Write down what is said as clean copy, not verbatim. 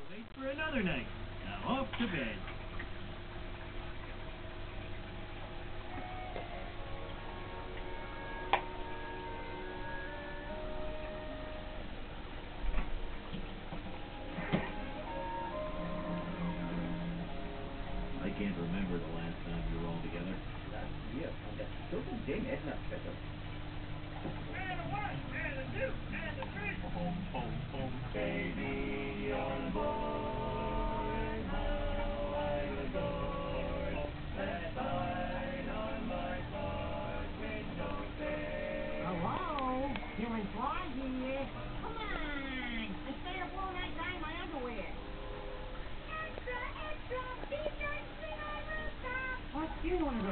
Wait for another night. Now off to bed. I can't remember the last time we were all together. Last year, und das ist so ein Ding, Edna-Fette. And a one, and a two, and a three. Boom, boom, boom. Baby on board, how I adored that sign on my car window pane. Hello? Human Frog here. Come on! I stayed up all night dyeing my underwear. Extra, extra, DJ, sing on rooftop. What? You want to go